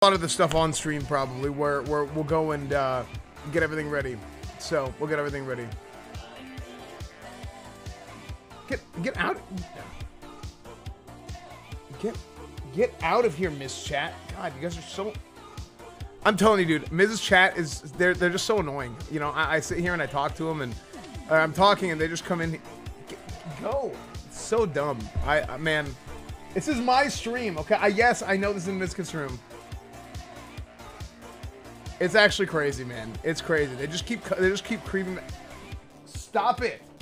A lot of the stuff on stream probably where we'll go and get everything ready. So we'll get everything ready. Get out. Get out of here, Miss Chat. God, you guys are so. I'm telling you, dude. Mrs. Chat is they're just so annoying. You know, I sit here and I talk to them and I'm talking and they just come in. Go. It's so dumb. Man, this is my stream. Okay. Yes, I know this is in Miskit's room. It's actually crazy, man. It's crazy. They just keep creeping. Stop it.